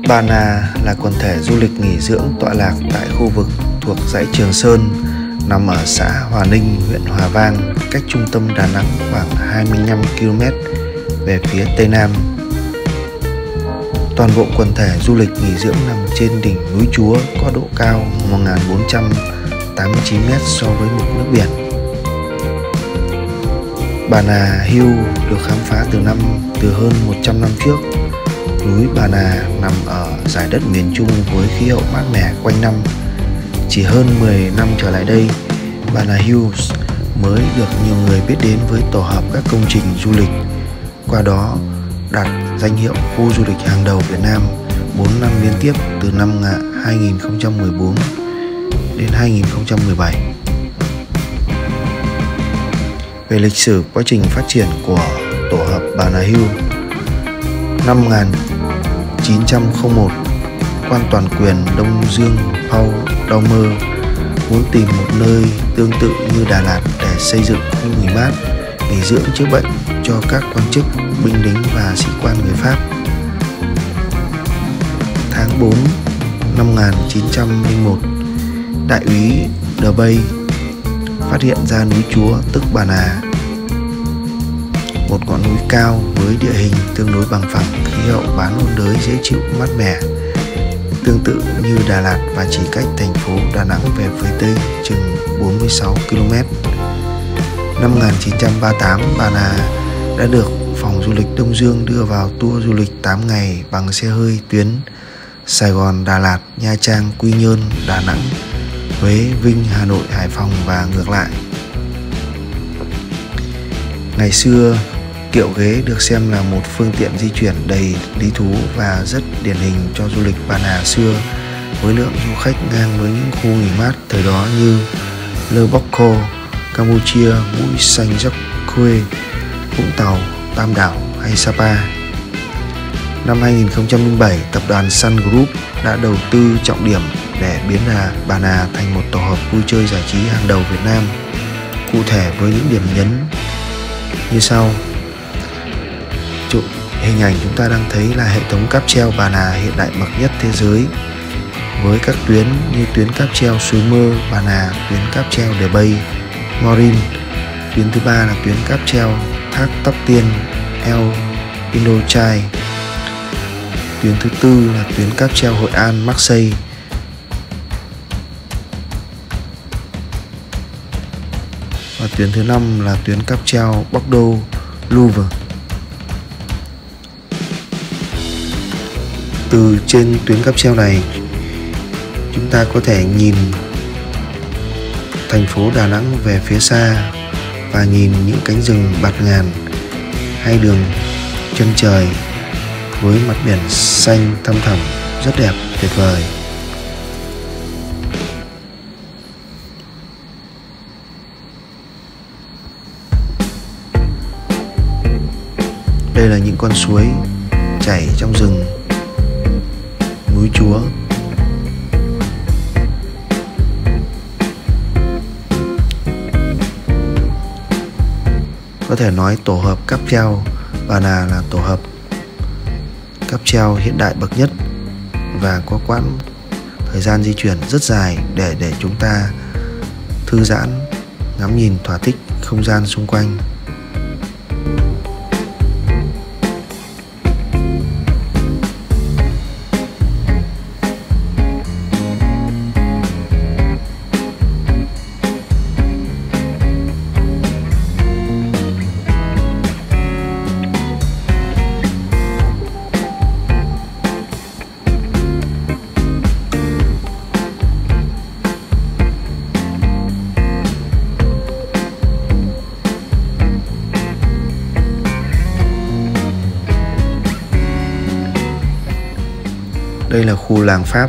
Bà Nà là quần thể du lịch nghỉ dưỡng tọa lạc tại khu vực thuộc dãy Trường Sơn, nằm ở xã Hòa Ninh, huyện Hòa Vang, cách trung tâm Đà Nẵng khoảng 25 km về phía tây nam. Toàn bộ quần thể du lịch nghỉ dưỡng nằm trên đỉnh núi Chúa có độ cao 1.489 m so với mực nước biển. Bà Nà Hill được khám phá từ hơn 100 năm trước. Núi Bà Nà nằm ở dải đất miền Trung với khí hậu mát mẻ quanh năm. Chỉ hơn 10 năm trở lại đây, Bà Nà Hills mới được nhiều người biết đến với tổ hợp các công trình du lịch, qua đó đạt danh hiệu khu du lịch hàng đầu Việt Nam 4 năm liên tiếp từ năm 2014 đến 2017. Về lịch sử quá trình phát triển của tổ hợp Bà Nà Hills, năm 1901, quan toàn quyền Đông Dương Paul Doumer muốn tìm một nơi tương tự như Đà Lạt để xây dựng khu nghỉ mát, nghỉ dưỡng chữa bệnh cho các quan chức, binh lính và sĩ quan người Pháp. Tháng 4 năm 1901, đại úy De Bay phát hiện ra núi Chúa tức Bà Nà, một ngọn núi cao với địa hình tương đối bằng phẳng, khí hậu bán ôn đới dễ chịu mát mẻ, tương tự như Đà Lạt và chỉ cách thành phố Đà Nẵng về phía tây chừng 46 km. Năm 1938, Bà Nà đã được Phòng Du lịch Đông Dương đưa vào tour du lịch 8 ngày bằng xe hơi tuyến Sài Gòn, Đà Lạt, Nha Trang, Quy Nhơn, Đà Nẵng, Huế, Vinh, Hà Nội, Hải Phòng và ngược lại. Ngày xưa, kiệu ghế được xem là một phương tiện di chuyển đầy lý thú và rất điển hình cho du lịch Bà Nà xưa, với lượng du khách ngang với những khu nghỉ mát thời đó như Le Bocco, Campuchia, Mũi Xanh Dốc Khuê, Vũng Tàu, Tam Đảo hay Sapa. Năm 2007, tập đoàn Sun Group đã đầu tư trọng điểm để biến Bà Nà thành một tổ hợp vui chơi giải trí hàng đầu Việt Nam. Cụ thể với những điểm nhấn như sau. Hình ảnh chúng ta đang thấy là hệ thống cáp treo Bà Nà hiện đại bậc nhất thế giới, với các tuyến như tuyến cáp treo Suối Mơ Bà Nà, tuyến cáp treo De Bay Morin, tuyến thứ ba là tuyến cáp treo Thác Tóc Tiên El Indochai, tuyến thứ tư là tuyến cáp treo Hội An Marseille, và tuyến thứ năm là tuyến cáp treo Bordeaux Louvre. Từ trên tuyến cáp treo này, chúng ta có thể nhìn thành phố Đà Nẵng về phía xa và nhìn những cánh rừng bạt ngàn hay đường chân trời với mặt biển xanh thăm thẳm rất đẹp, tuyệt vời. Đây là những con suối chảy trong rừng núi Chúa. Có thể nói tổ hợp cáp treo Bà Nà là tổ hợp cáp treo hiện đại bậc nhất và có quãng thời gian di chuyển rất dài để chúng ta thư giãn, ngắm nhìn thỏa thích không gian xung quanh. Đây là khu làng Pháp.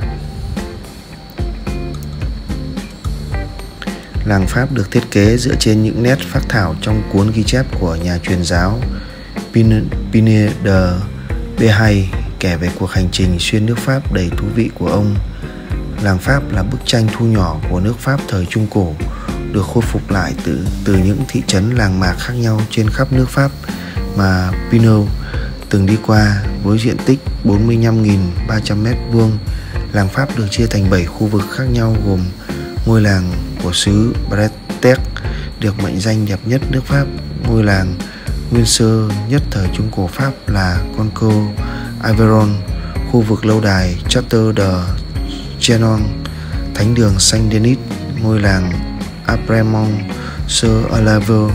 Làng Pháp được thiết kế dựa trên những nét phác thảo trong cuốn ghi chép của nhà truyền giáo Pine de Behai kể về cuộc hành trình xuyên nước Pháp đầy thú vị của ông. Làng Pháp là bức tranh thu nhỏ của nước Pháp thời Trung Cổ, được khôi phục lại từ những thị trấn làng mạc khác nhau trên khắp nước Pháp mà Pino từng đi qua. Với diện tích 45.300 m², làng Pháp được chia thành 7 khu vực khác nhau, gồm ngôi làng của xứ Bretagne được mệnh danh đẹp nhất nước Pháp, ngôi làng nguyên sơ nhất thời Trung Cổ Pháp là Conco Aveyron, khu vực lâu đài Château de Chinon, thánh đường Saint Denis, ngôi làng Apremont-sur-Alave.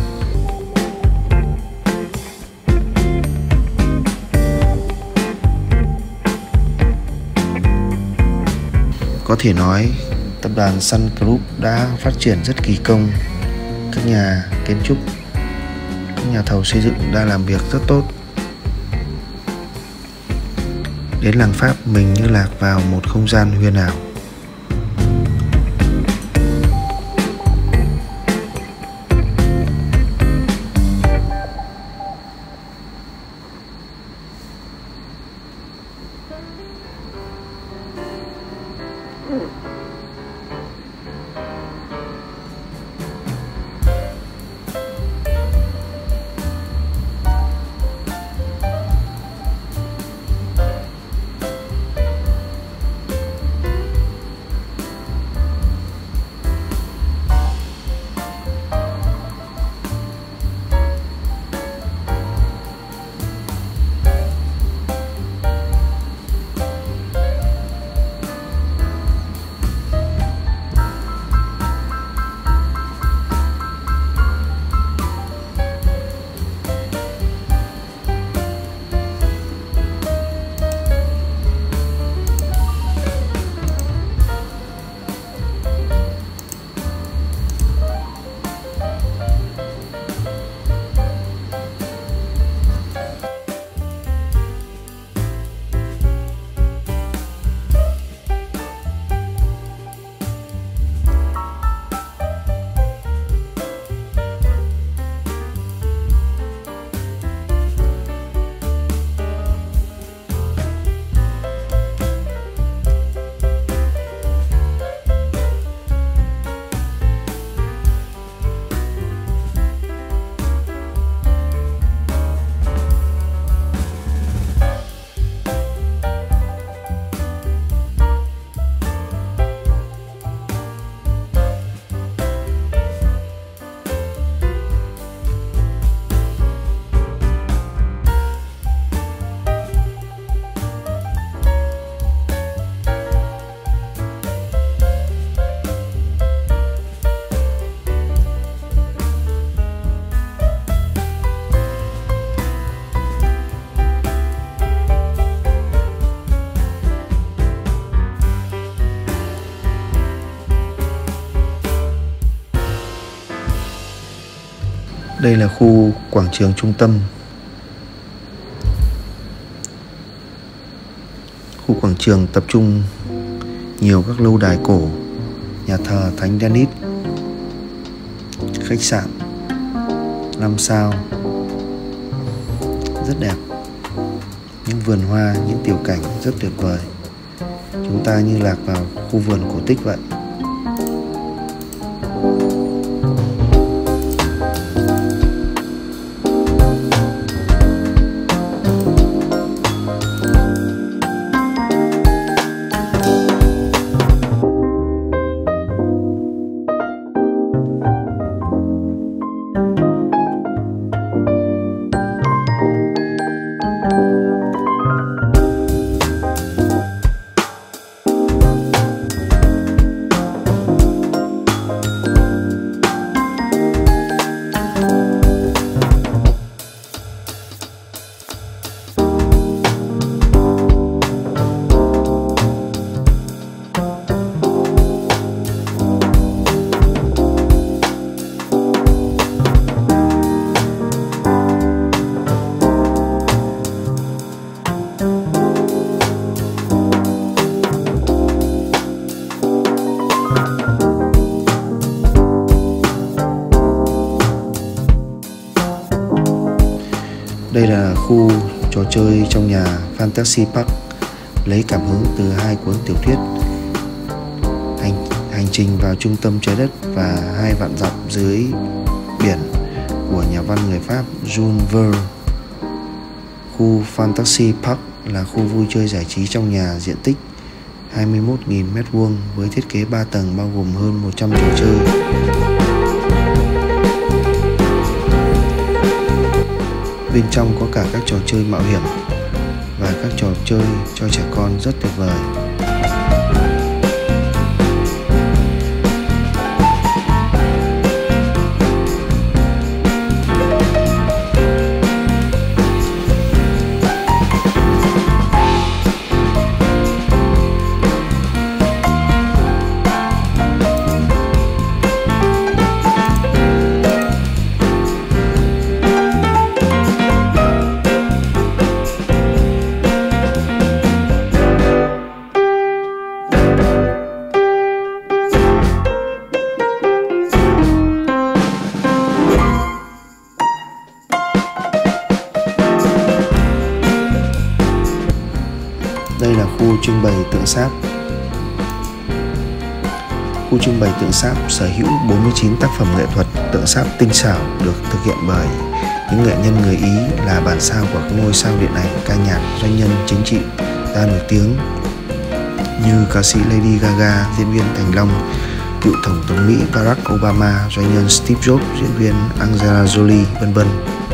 Có thể nói, tập đoàn Sun Group đã phát triển rất kỳ công. Các nhà kiến trúc, các nhà thầu xây dựng đã làm việc rất tốt. Đến làng Pháp mình như lạc vào một không gian huyền ảo. Đây là khu quảng trường trung tâm. Khu quảng trường tập trung nhiều các lâu đài cổ, nhà thờ Thánh Denis, khách sạn 5 sao rất đẹp, những vườn hoa, những tiểu cảnh rất tuyệt vời. Chúng ta như lạc vào khu vườn cổ tích vậy. Đây là khu trò chơi trong nhà Fantasy Park, lấy cảm hứng từ hai cuốn tiểu thuyết Hành trình vào trung tâm trái đất và 2 vạn dặm dưới biển của nhà văn người Pháp Jules Verne. Khu Fantasy Park là khu vui chơi giải trí trong nhà diện tích 21.000 m² với thiết kế 3 tầng bao gồm hơn 100 trò chơi. Bên trong có cả các trò chơi mạo hiểm và các trò chơi cho trẻ con rất tuyệt vời. Đây là khu trưng bày tượng sáp. Khu trưng bày tượng sáp sở hữu 49 tác phẩm nghệ thuật tượng sáp tinh xảo được thực hiện bởi những nghệ nhân người Ý là bản sao của các ngôi sao điện ảnh, ca nhạc, doanh nhân, chính trị gia nổi tiếng như ca sĩ Lady Gaga, diễn viên Thành Long, cựu Tổng thống Mỹ Barack Obama, doanh nhân Steve Jobs, diễn viên Angelina Jolie, vân vân.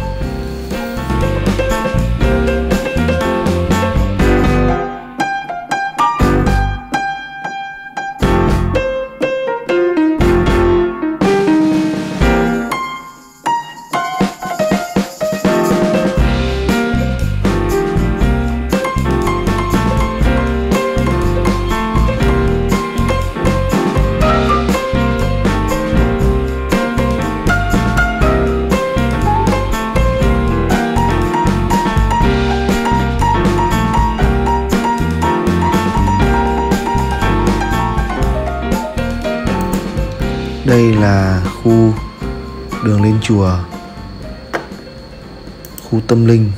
Đây là khu đường lên chùa, khu tâm linh.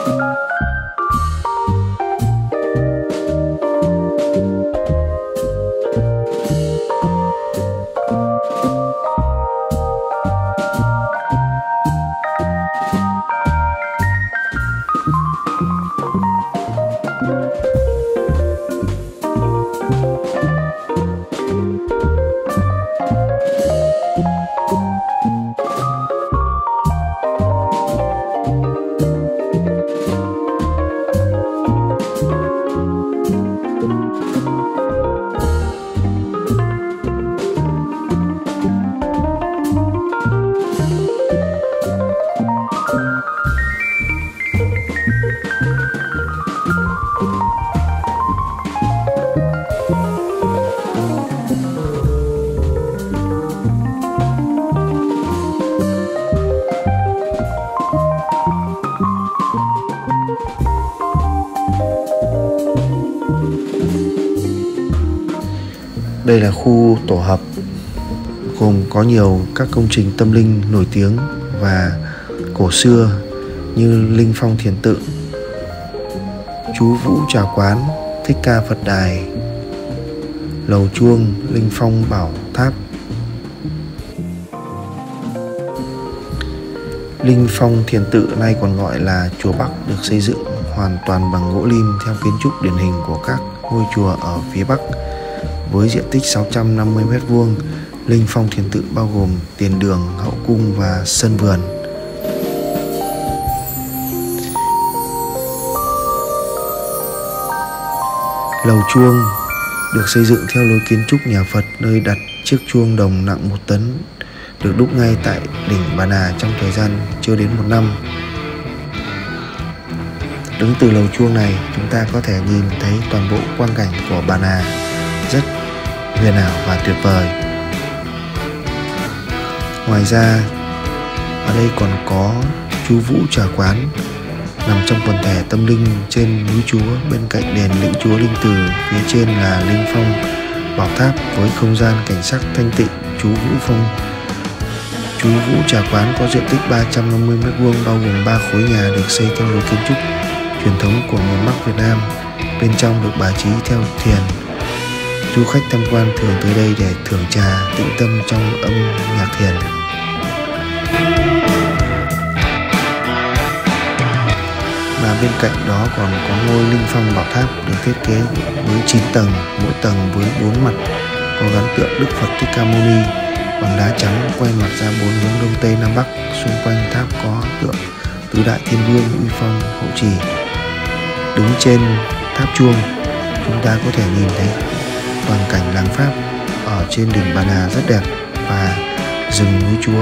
Đây là khu tổ hợp gồm có nhiều các công trình tâm linh nổi tiếng và cổ xưa như Linh Phong Thiền Tự, Chú Vũ Trà Quán, Thích Ca Phật Đài, Lầu Chuông, Linh Phong Bảo Tháp. Linh Phong Thiền Tự nay còn gọi là Chùa Bắc được xây dựng hoàn toàn bằng gỗ lim theo kiến trúc điển hình của các ngôi chùa ở phía Bắc. Với diện tích 650 m², Linh Phong Thiền Tự bao gồm tiền đường, hậu cung và sân vườn. Lầu Chuông được xây dựng theo lối kiến trúc nhà Phật, nơi đặt chiếc chuông đồng nặng 1 tấn, được đúc ngay tại đỉnh Bà Nà trong thời gian chưa đến 1 năm. Đứng từ lầu chuông này, chúng ta có thể nhìn thấy toàn bộ quang cảnh của Bà Nà rất huyền ảo và tuyệt vời. Ngoài ra, ở đây còn có Chú Vũ Trà Quán, nằm trong quần thể tâm linh trên núi Chúa. Bên cạnh đền Lĩnh Chúa Linh Từ, phía trên là Linh Phong Bảo Tháp với không gian cảnh sắc thanh tịnh. Chú Vũ Trà Quán có diện tích 350 m², bao gồm 3 khối nhà được xây theo lối kiến trúc truyền thống của miền Bắc Việt Nam. Bên trong được bài trí theo thiền. Du khách tham quan thường tới đây để thưởng trà, tĩnh tâm trong âm nhạc thiền. Mà bên cạnh đó còn có ngôi Linh Phong Bảo Tháp được thiết kế với 9 tầng, mỗi tầng với 4 mặt, có gắn tượng Đức Phật Thích Ca Mâu Ni bằng đá trắng, quay mặt ra 4 hướng đông tây nam bắc. Xung quanh tháp có tượng tứ đại thiên vương uy phong hộ trì. Đứng trên tháp chuông, chúng ta có thể nhìn thấy toàn cảnh làng Pháp ở trên đỉnh Bà Nà rất đẹp và rừng núi Chúa.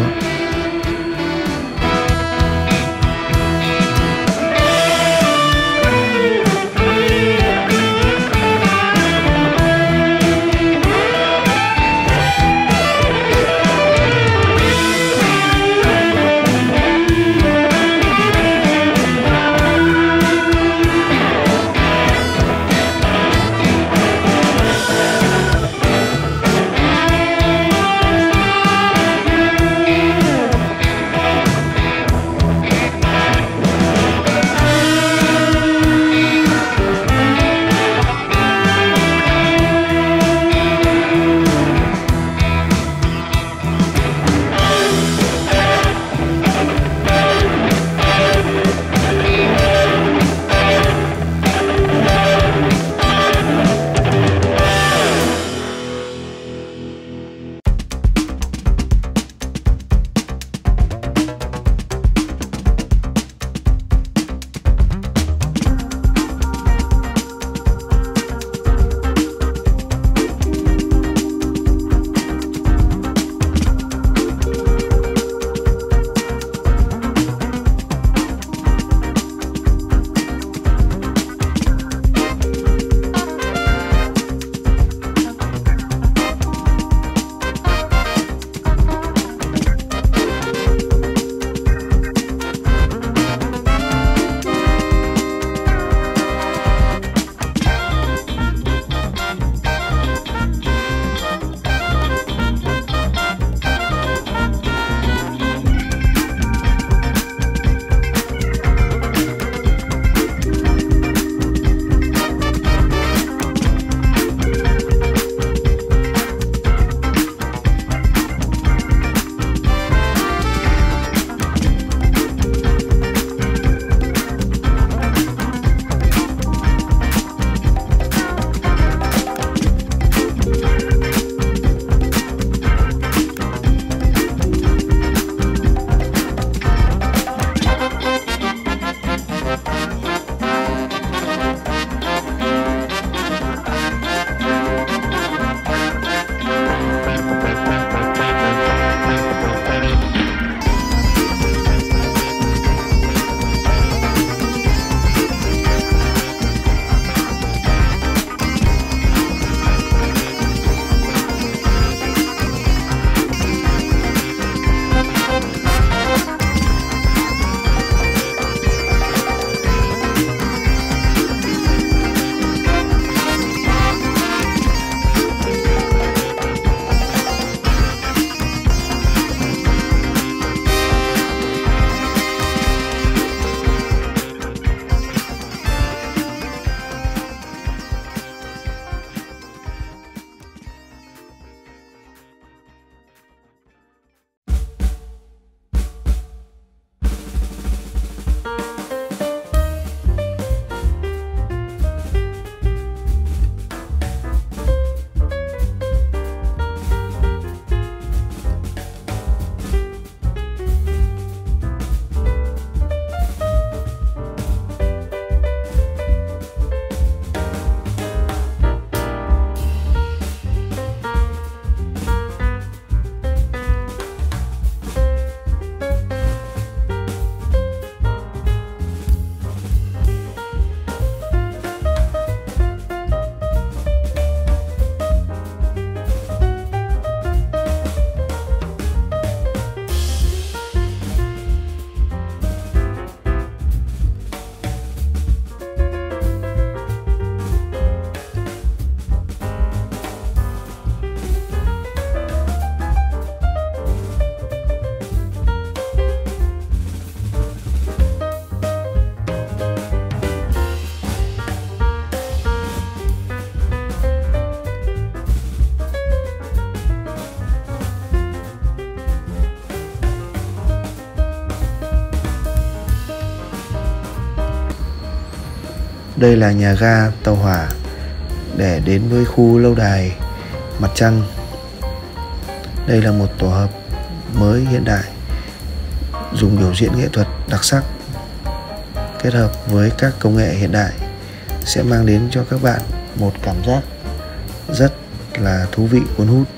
Đây là nhà ga tàu hỏa để đến với khu lâu đài mặt trăng. Đây là một tổ hợp mới hiện đại, dùng biểu diễn nghệ thuật đặc sắc kết hợp với các công nghệ hiện đại sẽ mang đến cho các bạn một cảm giác rất là thú vị, cuốn hút.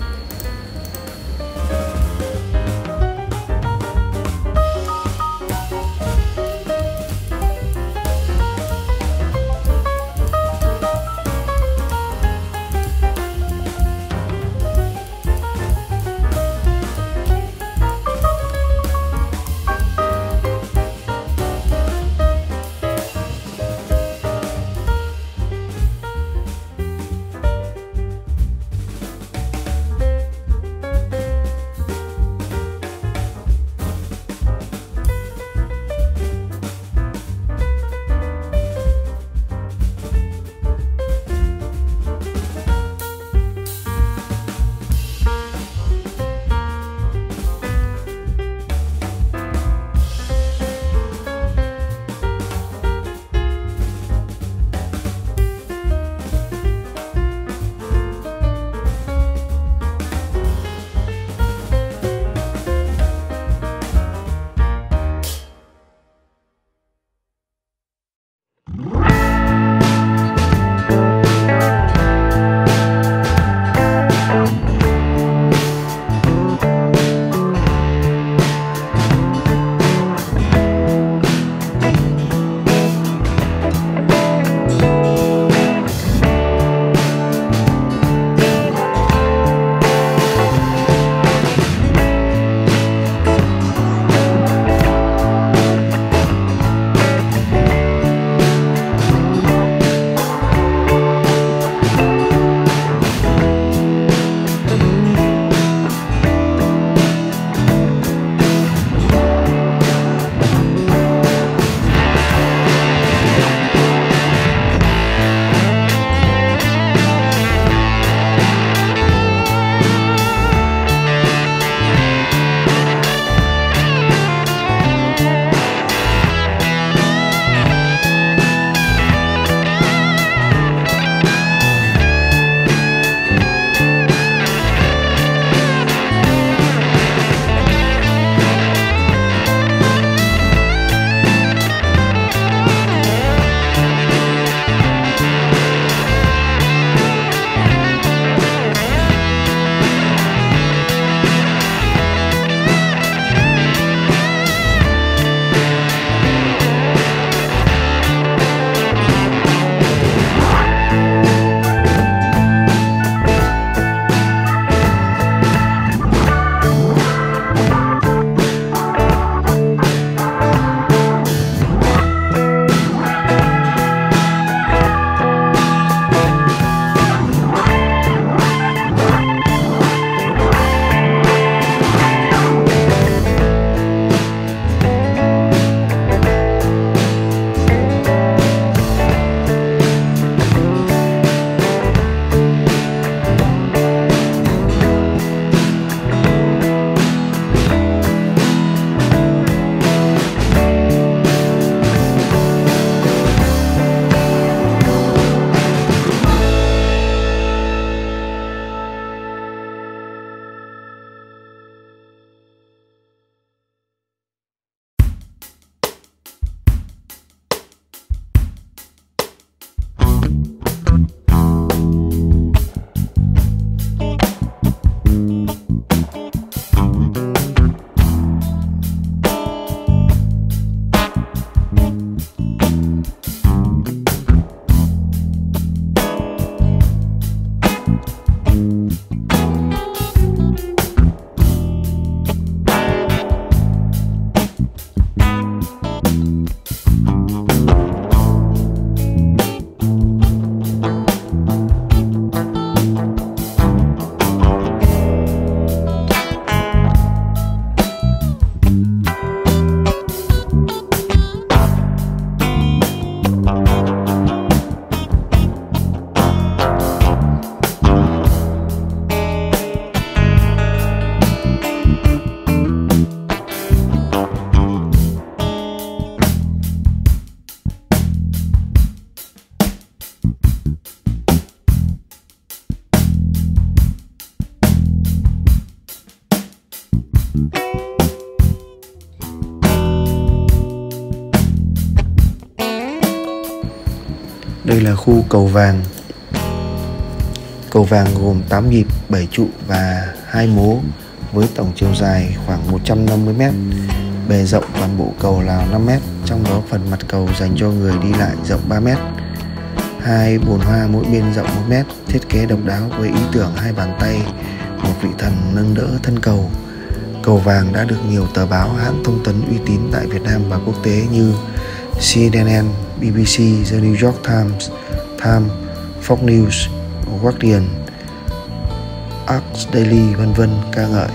Đây là khu cầu vàng. Cầu vàng gồm 8 nhịp, 7 trụ và 2 mố với tổng chiều dài khoảng 150 m. Bề rộng toàn bộ cầu là 5 m, trong đó phần mặt cầu dành cho người đi lại rộng 3 m. 2 bồn hoa mỗi bên rộng 1 m, thiết kế độc đáo với ý tưởng 2 bàn tay, một vị thần nâng đỡ thân cầu. Cầu vàng đã được nhiều tờ báo, hãng thông tấn uy tín tại Việt Nam và quốc tế như CNN, BBC, The New York Times, Fox News, Guardian, Arts Daily v.v. ca ngợi.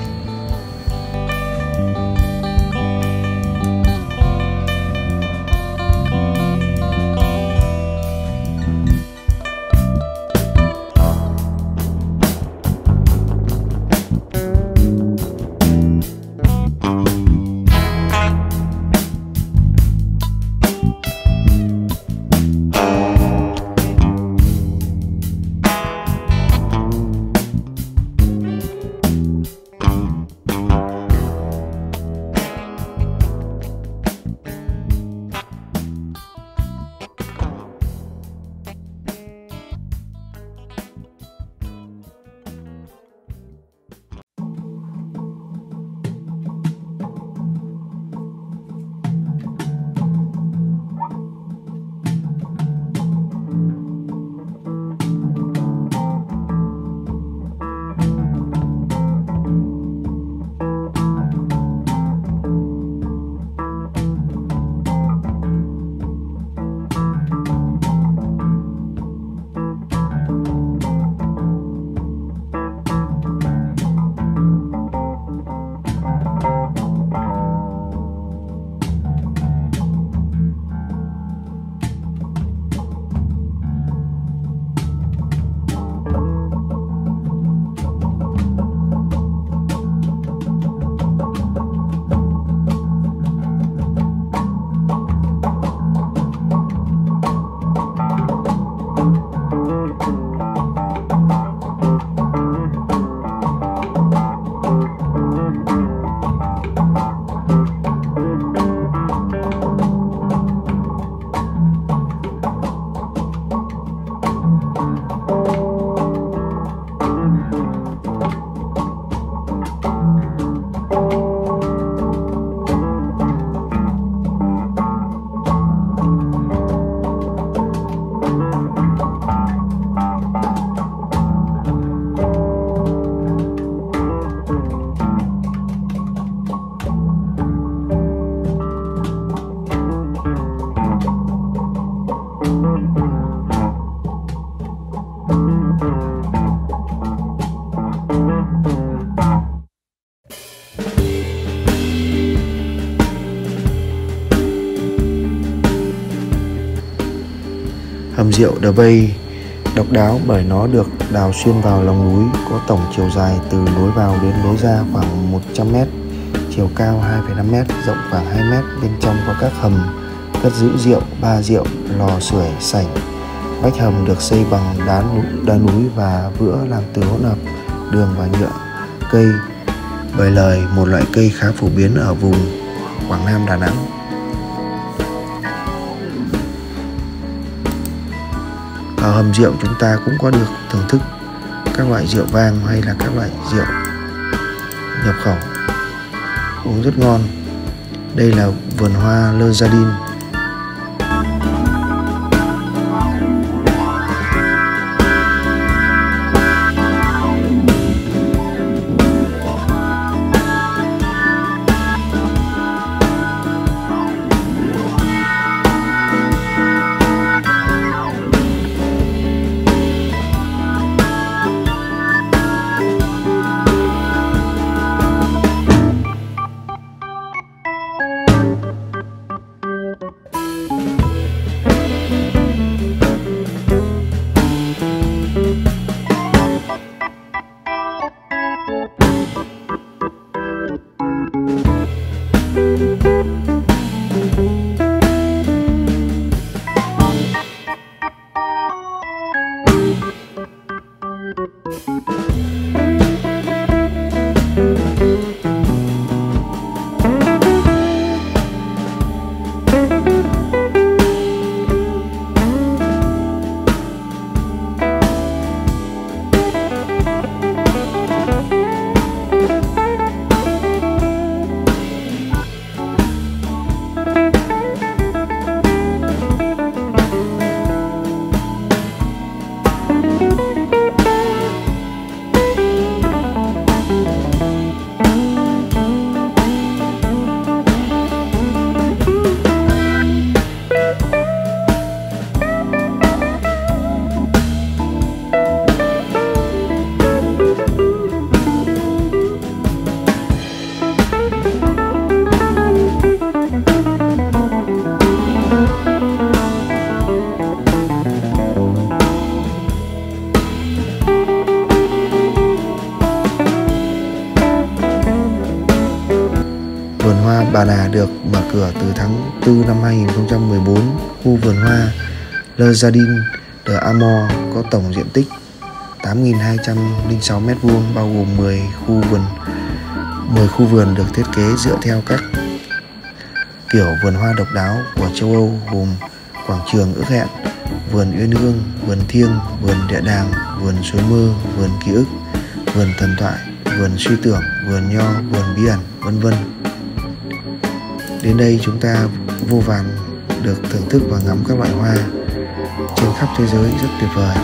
Hầm rượu The Bay độc đáo bởi nó được đào xuyên vào lòng núi, có tổng chiều dài từ lối vào đến lối ra khoảng 100 m, chiều cao 2,5 m, rộng khoảng 2 m. Bên trong có các hầm cất giữ rượu, bar rượu, lò sưởi, sảnh. Vách hầm được xây bằng đá núi và vữa làm từ hỗn hợp đường và nhựa cây bời lời, một loại cây khá phổ biến ở vùng Quảng Nam, Đà Nẵng. Ở hầm rượu chúng ta cũng có được thưởng thức các loại rượu vang hay là các loại rượu nhập khẩu uống rất ngon. Đây là vườn hoa Le Jardin. Bà Nà được mở cửa từ tháng 4 năm 2014. Khu vườn hoa Le Jardin de Amor có tổng diện tích 8.206 m², bao gồm 10 khu vườn được thiết kế dựa theo các kiểu vườn hoa độc đáo của châu Âu, gồm quảng trường ước hẹn, vườn uyên ương, vườn thiêng, vườn địa đàng, vườn suối mơ, vườn ký ức, vườn thần thoại, vườn suy tưởng, vườn nho, vườn bí ẩn, vân vân. Đến đây chúng ta vô vàn được thưởng thức và ngắm các loại hoa trên khắp thế giới rất tuyệt vời.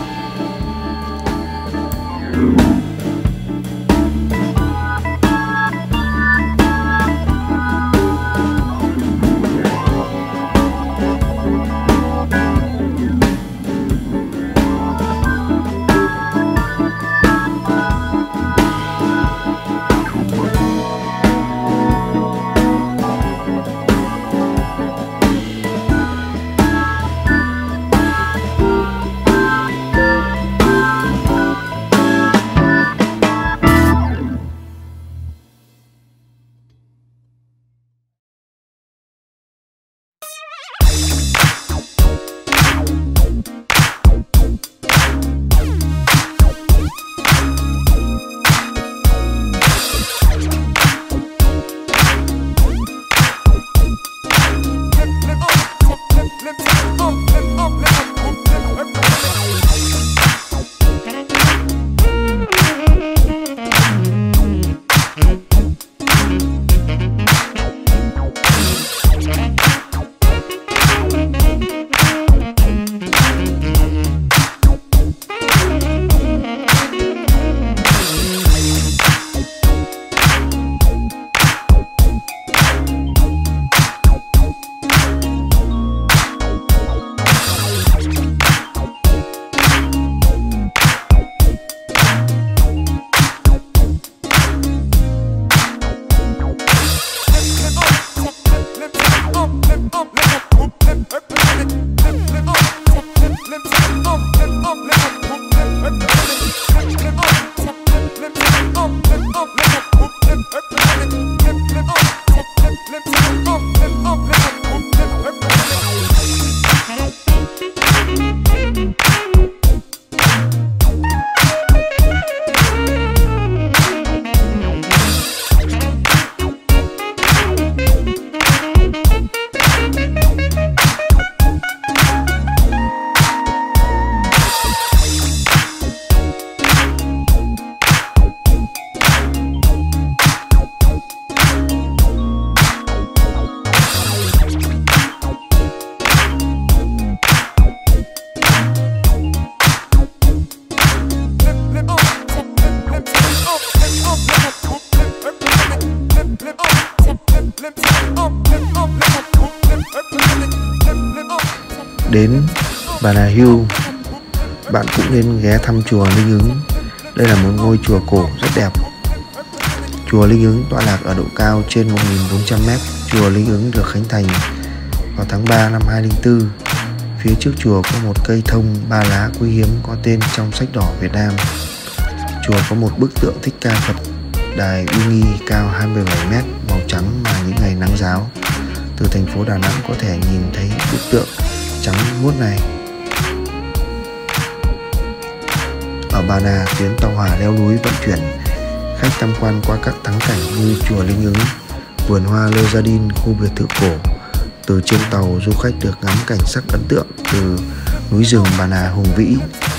Đến Bà Nà Hills, bạn cũng nên ghé thăm chùa Linh Ứng. Đây là một ngôi chùa cổ rất đẹp. Chùa Linh Ứng tọa lạc ở độ cao trên 1.400 m. Chùa Linh Ứng được khánh thành vào tháng 3 năm 2004. Phía trước chùa có một cây thông 3 lá quý hiếm có tên trong sách đỏ Việt Nam. Chùa có một bức tượng Thích Ca Phật Đài uy nghi cao 27 m, màu trắng mà những ngày nắng ráo. Từ thành phố Đà Nẵng có thể nhìn thấy bức tượng trắng muốt này. Ở Bà Nà, tuyến tàu hỏa leo núi vận chuyển khách tham quan qua các thắng cảnh như chùa Linh Ứng, vườn hoa Le Jardin, khu biệt thự cổ. Từ trên tàu, du khách được ngắm cảnh sắc ấn tượng từ núi rừng Bà Nà hùng vĩ,